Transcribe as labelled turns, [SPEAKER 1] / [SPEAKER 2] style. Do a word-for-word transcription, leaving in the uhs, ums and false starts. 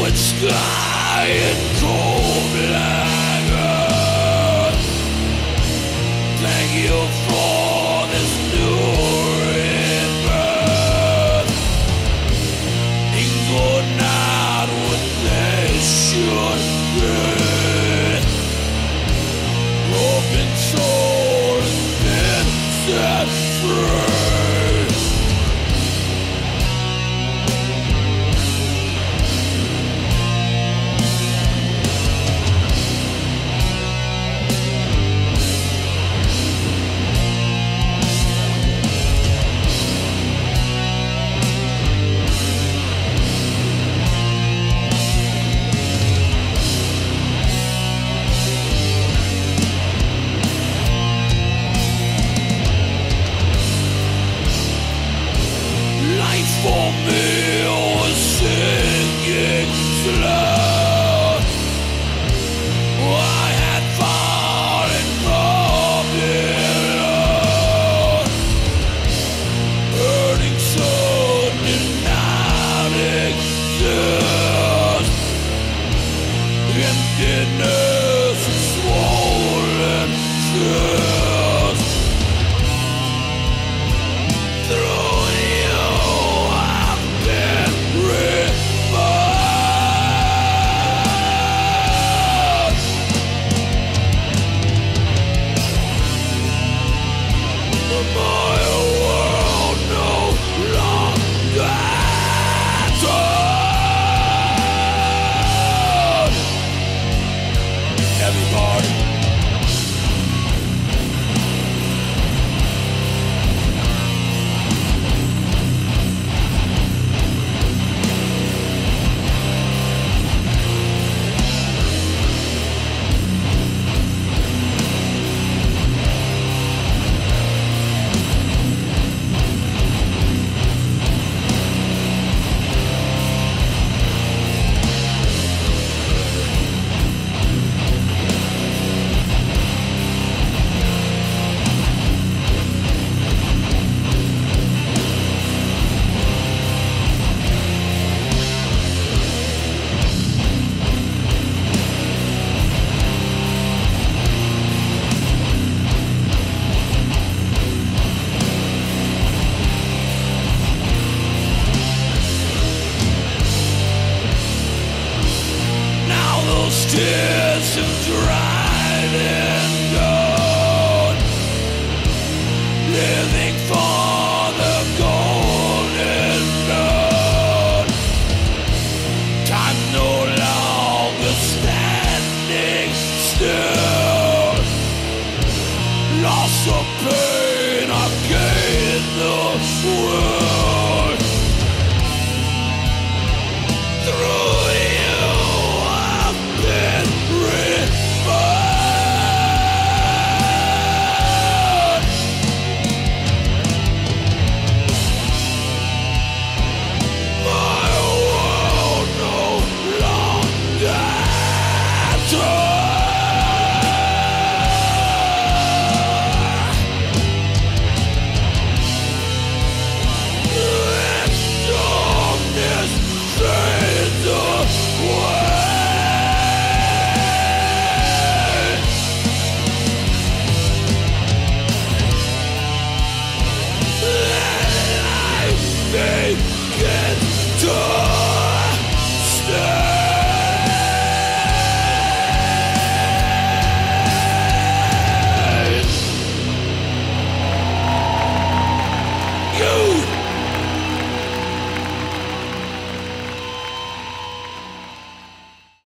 [SPEAKER 1] Sky and cold like earth. Thank you for this new rebirth. Things were not what they should be. Broken soul has been set free. For me was sinking slow. I had fallen from below. Burning sun did not exist. Emptiness and swollen chest. Through everybody. Tears have dried and gone, living for the golden dawn. Time no longer standing still. Loss of pain, I gain the world. Through get to